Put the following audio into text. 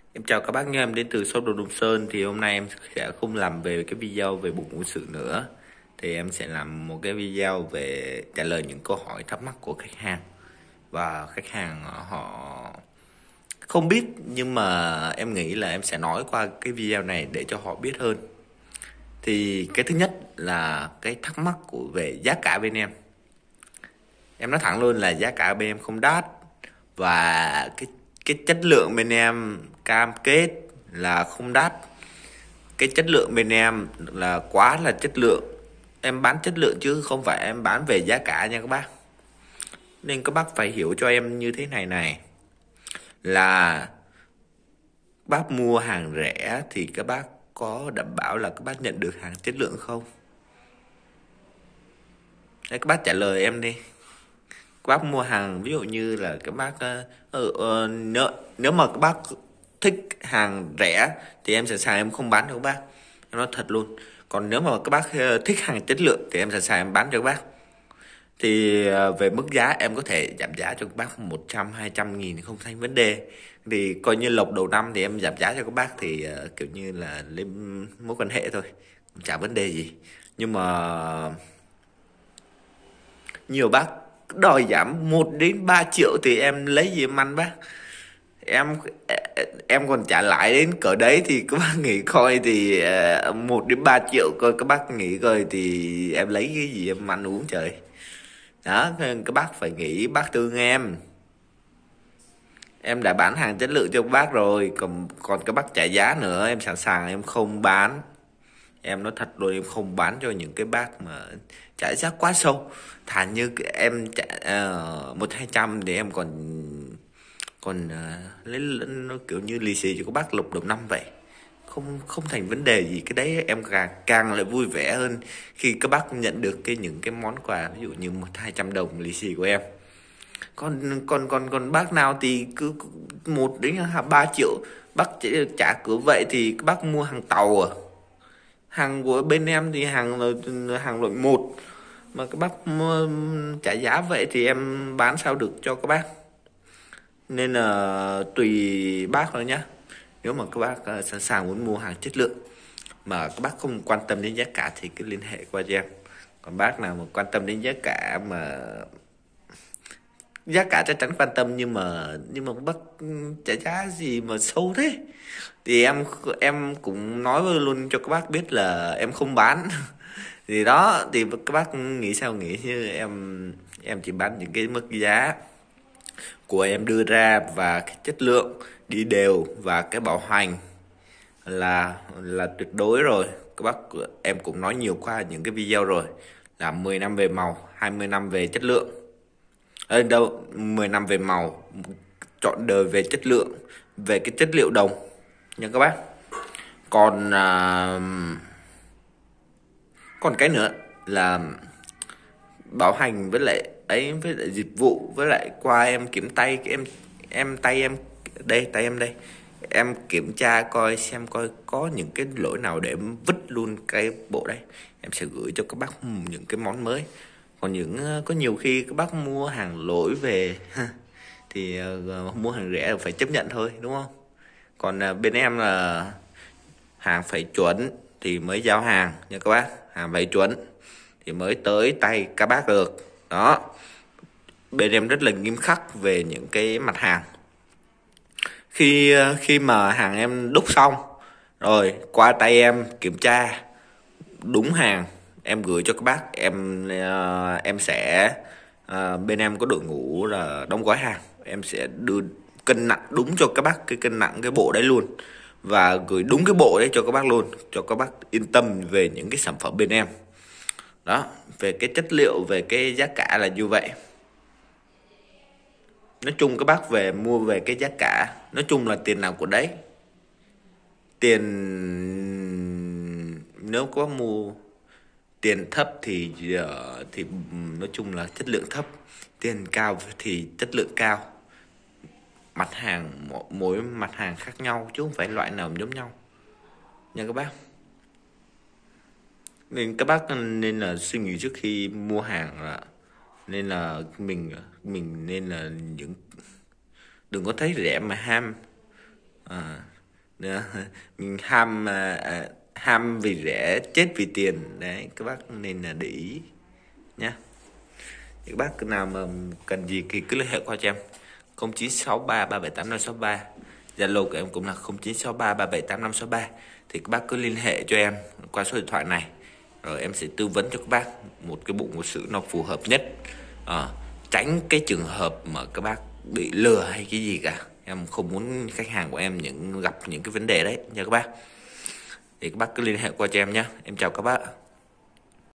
Em chào các bác nha, em đến từ shop đồ Đông Sơn. Thì hôm nay em sẽ không làm về cái video về bộ ngũ sự nữa. Thì em sẽ làm một cái video về trả lời những câu hỏi thắc mắc của khách hàng. Và khách hàng họ không biết, nhưng mà em nghĩ là em sẽ nói qua cái video này để cho họ biết hơn. Thì cái thứ nhất là cái thắc mắc về giá cả bên em. Em nói thẳng luôn là giá cả bên em không đắt, và cái chất lượng bên em cam kết là không đắt. Cái chất lượng bên em là quá là chất lượng. Em bán chất lượng chứ không phải em bán về giá cả nha các bác. Nên các bác phải hiểu cho em như thế này này, là bác mua hàng rẻ thì các bác có đảm bảo là các bác nhận được hàng chất lượng không? Đấy, các bác trả lời em đi. Các bác mua hàng, ví dụ như là các bác nếu mà các bác thích hàng rẻ thì em sẵn sàng em không bán cho các bác, em nói thật luôn. Còn nếu mà các bác thích hàng chất lượng thì em sẵn sàng em bán cho các bác. Thì về mức giá em có thể giảm giá cho các bác 100-200 nghìn không thành vấn đề. Thì coi như lộc đầu năm thì em giảm giá cho các bác, thì kiểu như là lên mối quan hệ thôi, chả vấn đề gì. Nhưng mà nhiều bác đòi giảm 1 đến 3 triệu thì em lấy gì em ăn bác? Em còn trả lại đến cỡ đấy thì các bác nghĩ coi, thì 1 đến 3 triệu coi các bác nghĩ coi thì em lấy cái gì em ăn uống trời. Đó, nên các bác phải nghĩ bác thương em đã bán hàng chất lượng cho các bác rồi, còn các bác trả giá nữa em sẵn sàng em không bán. Em nói thật luôn, em không bán cho những cái bác mà trả giá quá sâu. Thà như em trả 100-200 để em còn còn lấy nó kiểu như lì xì cho các bác lục đầu năm vậy. Không không thành vấn đề gì, cái đấy em càng lại vui vẻ hơn khi các bác nhận được những cái món quà, ví dụ như 100-200 đồng lì xì của em. Còn bác nào thì cứ 1 đến 3 triệu bác trả cửa vậy thì các bác mua hàng tàu à? Hàng của bên em thì hàng loại một, mà các bác trả giá vậy thì em bán sao được cho các bác. Nên là tùy bác thôi nhá. Nếu mà các bác sẵn sàng muốn mua hàng chất lượng mà các bác không quan tâm đến giá cả thì cứ liên hệ qua cho em. Còn bác nào mà quan tâm đến giá cả, mà giá cả chắc chắn quan tâm, nhưng mà bác trả giá gì mà sâu thế, thì em cũng nói luôn cho các bác biết là em không bán. Thì đó, thì các bác nghĩ sao nghĩ, chứ em chỉ bán những cái mức giá của em đưa ra, và cái chất lượng đi đều, và cái bảo hành là tuyệt đối rồi. Các bác, em cũng nói nhiều qua những cái video rồi, là 10 năm về màu, 20 năm về chất lượng. Đâu, 10 năm về màu, trọn đời về chất lượng, về cái chất liệu đồng nha các bác. Còn còn cái nữa là bảo hành, với lại dịch vụ, với lại qua em kiểm tay, tay em đây, em kiểm tra coi xem coi có những cái lỗi nào để em vứt luôn cái bộ đây, em sẽ gửi cho các bác những cái món mới. Còn có nhiều khi các bác mua hàng lỗi về thì mua hàng rẻ phải chấp nhận thôi, đúng không? Còn bên em là hàng phải chuẩn thì mới giao hàng nha các bác, hàng phải chuẩn thì mới tới tay các bác được. Đó, bên em rất là nghiêm khắc về những cái mặt hàng. Khi mà hàng em đúc xong rồi, qua tay em kiểm tra đúng hàng, em gửi cho các bác. Em sẽ bên em có đội ngũ là đóng gói hàng, em sẽ đưa cân nặng đúng cho các bác, cái cân nặng cái bộ đấy luôn, và gửi đúng cái bộ đấy cho các bác luôn, cho các bác yên tâm về những cái sản phẩm bên em. Đó, về cái chất liệu, về cái giá cả là như vậy. Nói chung các bác về mua về cái giá cả, nói chung là tiền nào của đấy. Tiền, nếu có mua tiền thấp thì nói chung là chất lượng thấp, tiền cao thì chất lượng cao. Mặt hàng, mỗi mặt hàng khác nhau chứ không phải loại nào giống nhau nha các bác. Nên các bác nên là suy nghĩ trước khi mua hàng, nên là mình nên là đừng có thấy rẻ mà ham. Mình ham vì rẻ chết vì tiền đấy, các bác nên là để ý nhá. Các bác nào mà cần gì thì cứ liên hệ qua cho em 0963 378 563. Zalo của em cũng là 0963 378 563. Thì các bác cứ liên hệ cho em qua số điện thoại này, rồi em sẽ tư vấn cho các bác một cái bộ một sự nó phù hợp nhất, tránh cái trường hợp mà các bác bị lừa hay cái gì cả. Em không muốn khách hàng của em gặp những cái vấn đề đấy nha các bác. Thì các bác cứ liên hệ qua cho em nhé. Em chào các bác.